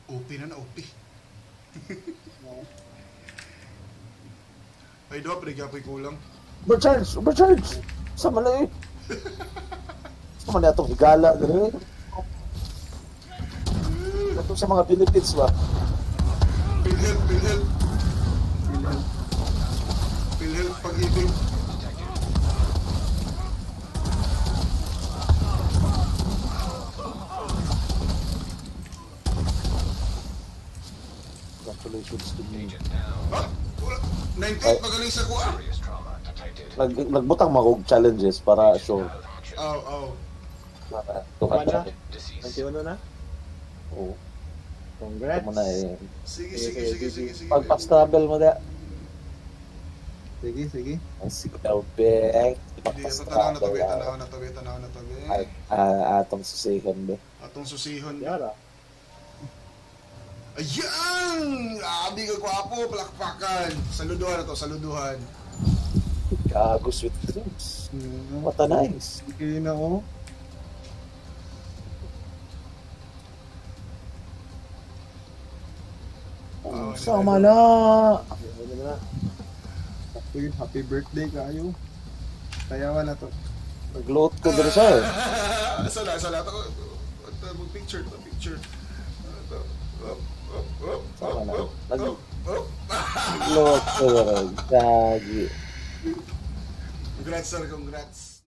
OP na na, OP. Ay, do, pre, kaya po'y kulang. Overcharge! Overcharge! Sama na eh. Sama na itong higala. Ito sa mga benefits ba? PhilHealth, PhilHealth. PhilHealth pag-ibig. Congratulations to me. Ah! 98, magaling sa kuha. Nagbutang mga challenges para sure. Oo. Tukan Wala. siya. 21 na? Oo. Congrats. Ito mo na eh. Sige. Pag-fast travel mo na. Sige. Ang sigaw, beng. Hindi, tanaw na to, be. Atong susihon, be. Atong susihon. Yara. Ayan! Abi ka gwapo, palakpakan. Saluduhan na to, saluduhan. Gago sweet dreams. What a nice. Sige na oh. Sama na. Happy birthday kayo. Tayawan na to. Nag-load ko din siya eh. Sala. Picture. Sama na. Nag-load ko din. Gagi. Congrats, sir. Congrats.